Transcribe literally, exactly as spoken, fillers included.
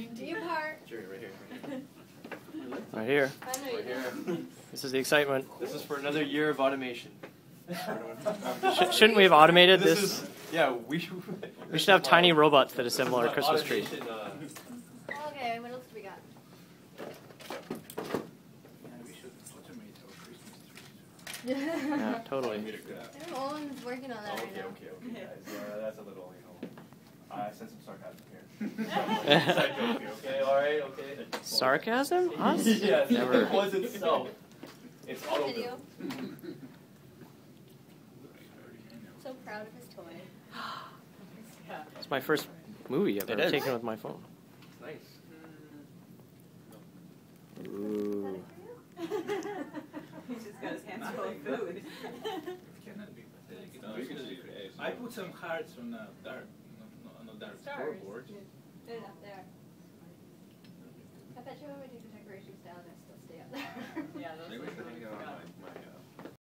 Do your part. Sure, right here. Right here. Right here. This is the excitement. This is for another year of automation. Sh shouldn't we have automated this? This is, yeah, we should. We should have tiny robots that assemble our Christmas tree. Uh, Okay, what else do we got? Yeah, totally. Everyone's working on that okay, right now. okay, okay, guys. Uh, that's a little, you know. I sense some sarcasm here. Side joke here, okay, alright, okay. Sarcasm? Us? Yes, Never. it was itself. It's auto Video. So proud of his toy. It's my first movie I've It ever is. taken with my phone. Nice. Ooh. He's just got his hands full of food. I put some hearts on a dark, on a dark Stars. scoreboard. They're not there. I bet you what would you do?